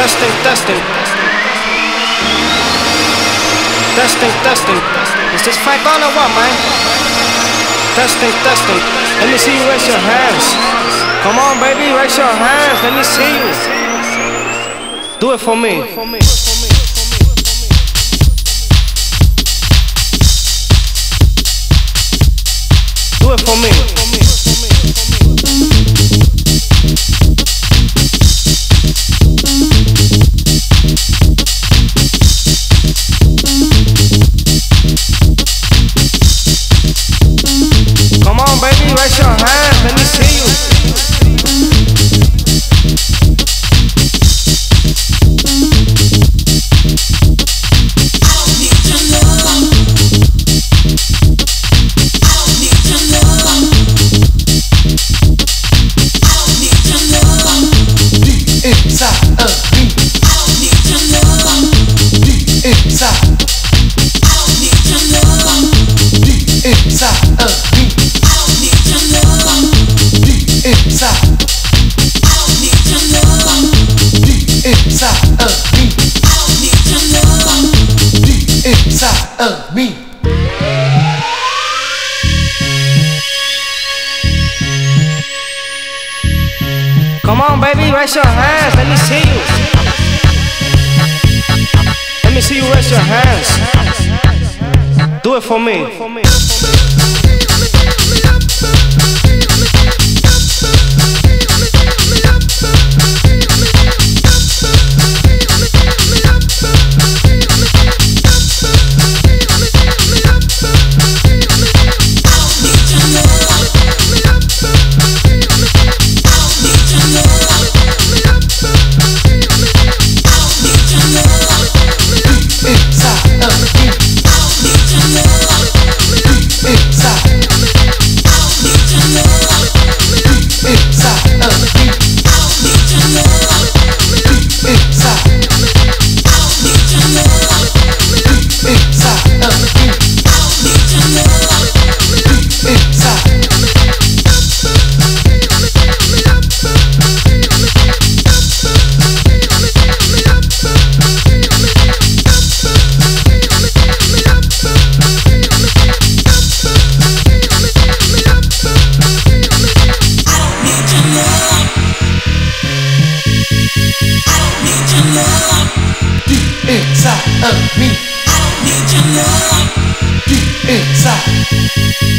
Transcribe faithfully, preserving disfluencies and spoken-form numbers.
Testing, testing. Testing, testing. Is this Frank on or what, man? Testing, testing. Let me see you raise your hands. Come on, baby, raise your hands. Let me see you. Do it for me. Do it for me. Come on, baby, raise your hands. Let me see you. Of me. Come on, baby, raise your hands. Let me see you. Let me see you raise your hands. Do it for me. Inside of me, I don't need your love. Deep inside.